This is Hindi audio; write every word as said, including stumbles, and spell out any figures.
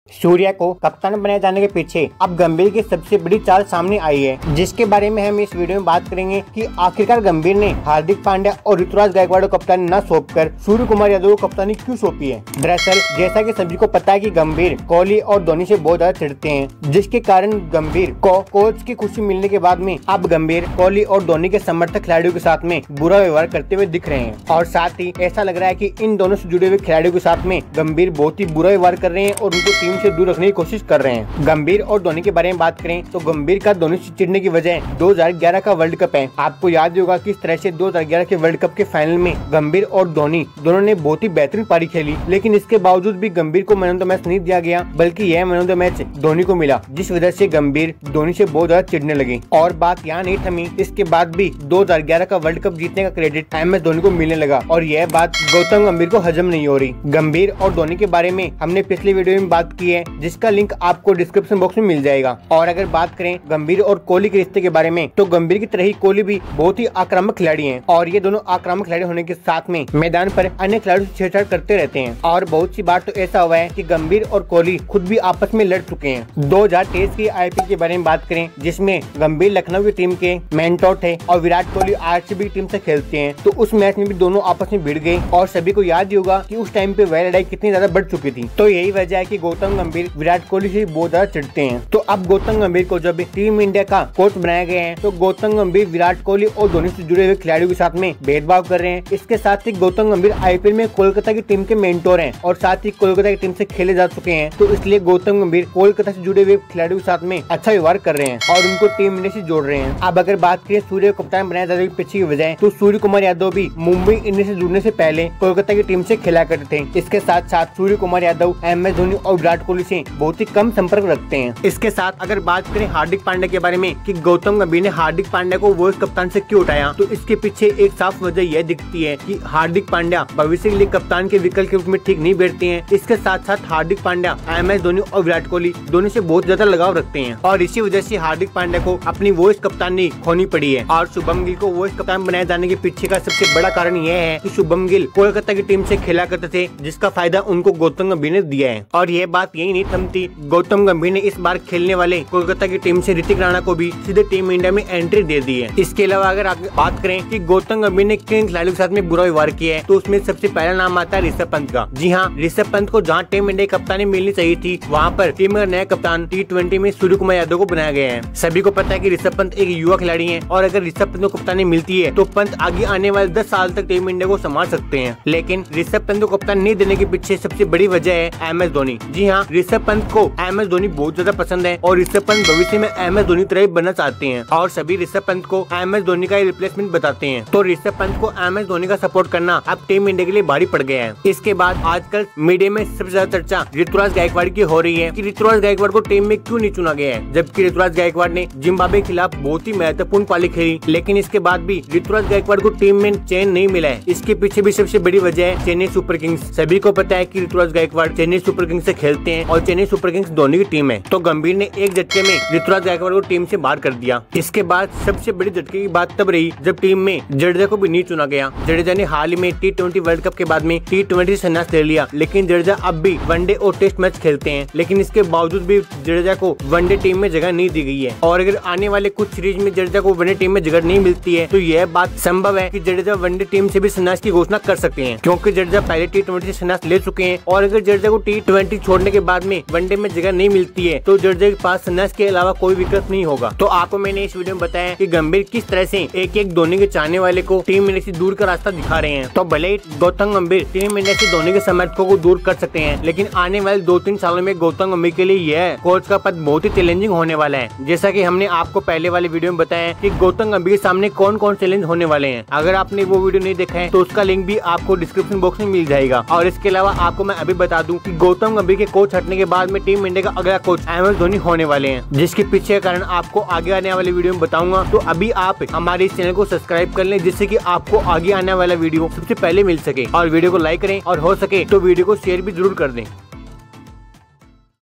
सूर्या को कप्तान बनाए जाने के पीछे अब गंभीर की सबसे बड़ी चाल सामने आई है, जिसके बारे में हम इस वीडियो में बात करेंगे कि आखिरकार गंभीर ने हार्दिक पांड्या और ऋतुराज गायकवाड़ को कप्तानी न सौंपकर सूर्य कुमार यादव को कप्तानी क्यों सौंपी है। दरअसल जैसा कि सभी को पता है कि गंभीर कोहली और धोनी से बहुत ज्यादा चिढ़ते हैं, जिसके कारण गंभीर को कोच की खुशी मिलने के बाद में अब गंभीर कोहली और धोनी के समर्थक खिलाड़ियों के साथ में बुरा व्यवहार करते हुए दिख रहे हैं। और साथ ही ऐसा लग रहा है कि इन दोनों से जुड़े हुए खिलाड़ियों के साथ में गंभीर बहुत ही बुरा व्यवहार कर रहे हैं और उनको टीम से दूर रखने की कोशिश कर रहे हैं। गंभीर और धोनी के बारे में बात करें तो गंभीर का धोनी से चिढ़ने की वजह दो हज़ार ग्यारह का वर्ल्ड कप है। आपको याद होगा कि इस तरह से दो हज़ार ग्यारह के वर्ल्ड कप के फाइनल में गंभीर और धोनी दोनों ने बहुत ही बेहतरीन पारी खेली, लेकिन इसके बावजूद भी गंभीर को मैन ऑफ द मैच नहीं दिया गया, बल्कि यह man of the match Dhoni को मिला, जिस वजह से गंभीर धोनी से बहुत ज्यादा चिढ़ने लगे। और बात यहाँ नहीं थमी, इसके बाद भी दो हज़ार ग्यारह का वर्ल्ड कप जीतने का क्रेडिट एम एस धोनी को मिलने लगा और यह बात गौतम गंभीर को हजम नहीं हो रही। गंभीर और धोनी के बारे में हमने पिछली वीडियो में बात की है, जिसका लिंक आपको डिस्क्रिप्शन बॉक्स में मिल जाएगा। और अगर बात करें गंभीर और कोहली के रिश्ते के बारे में तो गंभीर की तरह ही कोहली भी बहुत ही आक्रामक खिलाड़ी हैं और ये दोनों आक्रामक खिलाड़ी होने के साथ में मैदान पर अन्य खिलाड़ियों से छेड़छाड़ करते रहते हैं। और बहुत सी बार तो ऐसा हुआ है कि गंभीर और कोहली खुद भी आपस में लड़ चुके हैं। दो हज़ार तेईस की आई पी एल के बारे में बात करें, जिसमें गंभीर लखनऊ की टीम के मेंटोर थे और Virat Kohli R C B team से खेलते हैं, तो उस मैच में भी दोनों आपस में भिड़ गए और सभी को याद ही होगा कि उस टाइम पे वह लड़ाई कितनी ज्यादा बढ़ चुकी थी। तो यही वजह है कि गौतम गंभीर विराट कोहली से बहुत ज्यादा चिढ़ते हैं। तो अब गौतम गंभीर को जब टीम इंडिया का कोच बनाया गया है, तो गौतम गंभीर विराट कोहली और धोनी से जुड़े हुए खिलाड़ियों के साथ में भेदभाव कर रहे हैं। इसके साथ ही गौतम गंभीर आई पी एल में कोलकाता की टीम के मेंटोर हैं और साथ ही कोलकाता की टीम से खेले जा चुके हैं, तो इसलिए गौतम गंभीर कोलकाता से जुड़े हुए खिलाड़ियों के साथ में अच्छा व्यवहार कर रहे हैं और उनको टीम इंडिया से जोड़ रहे हैं। अब अगर बात करें सूर्य को कप्तान बनाया जाने के पीछे की वजह, तो सूर्य कुमार यादव भी मुंबई इंडियंस से जुड़ने से पहले कोलकाता की टीम से खेला करते थे। इसके साथ साथ सूर्य कुमार यादव एम एस धोनी और विराट कोहली से बहुत ही कम संपर्क रखते हैं। इसके साथ अगर बात करें हार्दिक पांड्या के बारे में कि गौतम गंभीर ने हार्दिक पांड्या को वाइस कप्तान से क्यों उठाया, तो इसके पीछे एक साफ वजह यह दिखती है कि हार्दिक पांड्या भविष्य के लिए कप्तान के विकल्प के रूप में ठीक नहीं बैठते हैं। इसके साथ साथ हार्दिक पांड्या एम एस धोनी और विराट कोहली दोनों से बहुत ज्यादा लगाव रखते हैं और इसी वजह से हार्दिक पांड्या को अपनी वाइस कप्तानी खोनी पड़ी है। और शुभम गिल को वाइस कप्तान बनाए जाने के पीछे का सबसे बड़ा कारण यह है कि शुभम गिल कोलकाता की टीम से खेला करते थे, जिसका फायदा उनको गौतम गंभीर ने दिया है। और यह बात यही नहीं थमती, गौतम गंभीर ने इस बार खेलने वाले कोलकाता की टीम से ऋतिक राणा को भी सीधे टीम इंडिया में एंट्री दे दी है। इसके अलावा अगर बात करें कि गौतम गंभीर ने किन खिलाड़ियों के साथ में बुरा व्यवहार किया है, तो उसमें सबसे पहला नाम आता है ऋषभ पंत का। जी हाँ, ऋषभ पंत को जहाँ टीम इंडिया कप्तानी मिलनी चाहिए थी, वहाँ पर टीम का नया कप्तान टी ट्वेंटी में सूर्य कुमार यादव को बनाया गया है। सभी को पता है कि ऋषभ पंत एक युवा खिलाड़ी है और अगर ऋषभ पंत को कप्तानी मिलती है तो पंत आगे आने वाले दस साल तक टीम इंडिया को संभाल सकते हैं। लेकिन ऋषभ पंत को कप्तान नहीं देने के पीछे सबसे बड़ी वजह है एम एस धोनी। जी हाँ, ऋषभ पंत को एम एस धोनी बहुत ज्यादा पसंद है और ऋषभ पंत भविष्य में एम एस धोनी तरह बनना चाहते हैं और सभी ऋषभ पंत को एम एस धोनी का रिप्लेसमेंट बताते हैं। तो ऋषभ पंत को एम एस धोनी का सपोर्ट करना अब टीम इंडिया के लिए भारी पड़ गया है। इसके बाद आजकल मीडिया में सबसे ज्यादा चर्चा ऋतुराज गायकवाड़ की हो रही है कि ऋतुराज गायकवाड़ को टीम में क्यों नहीं चुना गया है, जबकि ऋतुराज गायकवाड़ ने जिम्बाब्वे के खिलाफ बहुत ही महत्वपूर्ण पारी खेली, लेकिन इसके बाद भी ऋतुराज गायकवाड़ को टीम में चयन नहीं मिला है। इसके पीछे भी सबसे बड़ी वजह है चेन्नई सुपर किंग्स। सभी को पता है कि ऋतुराज गायकवाड़ चेन्नई सुपर किंग्स से खेलते हैं और चेन्नई सुपर किंग्स धोनी की टीम है, तो गंभीर ने एक झटके में ऋतुराज गायकवाड़ को टीम से बाहर कर दिया। इसके बाद सबसे बड़ी झटके की बात तब रही जब टीम में जडेजा को भी नहीं चुना गया। जडेजा ने हाल ही में टी ट्वेंटी वर्ल्ड कप के बाद में टी ट्वेंटी से संन्यास ले लिया, लेकिन जडेजा अब भी वनडे और टेस्ट मैच खेलते हैं, लेकिन इसके बावजूद भी जडेजा को वनडे टीम में जगह नहीं दी गई है। और अगर आने वाले कुछ सीरीज में जडेजा को वनडे टीम में जगह नहीं मिलती है, तो यह बात संभव है कि जडेजा वनडे टीम से भी संन्यास की घोषणा कर सकते हैं, क्योंकि जडेजा पहले टी ट्वेंटी से संन्यास ले चुके हैं। और अगर जडेजा को टी ट्वेंटी छोड़ने के बाद में वनडे में जगह नहीं मिलती है, तो जडेजा के पास संन्यास के अलावा कोई विकल्प नहीं होगा। तो आपको मैंने इस वीडियो में बताया कि गंभीर किस तरह से एक एक धोनी के चाहने वाले को टीम इंडिया से दूर का रास्ता दिखा रहे हैं। तो भले ही गौतम गंभीर टीम इंडिया से धोनी के समर्थकों को दूर कर सकते हैं, लेकिन आने वाले दो तीन सालों में गौतम गंभीर के लिए यह कोच का पद बहुत ही चैलेंजिंग होने वाला है। जैसा कि हमने आपको पहले वाले वीडियो में बताया कि गौतम गंभीर के सामने कौन कौन चैलेंज होने वाले हैं। अगर आपने वो वीडियो नहीं देखा है तो उसका लिंक भी आपको डिस्क्रिप्शन बॉक्स में मिल जाएगा। और इसके अलावा आपको मैं अभी बता दूं कि गौतम गंभीर के कोच हटने के बाद में टीम इंडिया का अगला कोच एम एस धोनी होने वाले हैं, जिसके पीछे का कारण आपको आगे आने वाले वीडियो में बताऊंगा। तो अभी आप हमारे इस चैनल को सब्सक्राइब कर लें, जिससे कि आपको आगे आने वाला वीडियो सबसे पहले मिल सके। और वीडियो को लाइक करें और हो सके तो वीडियो को शेयर भी जरूर कर दें।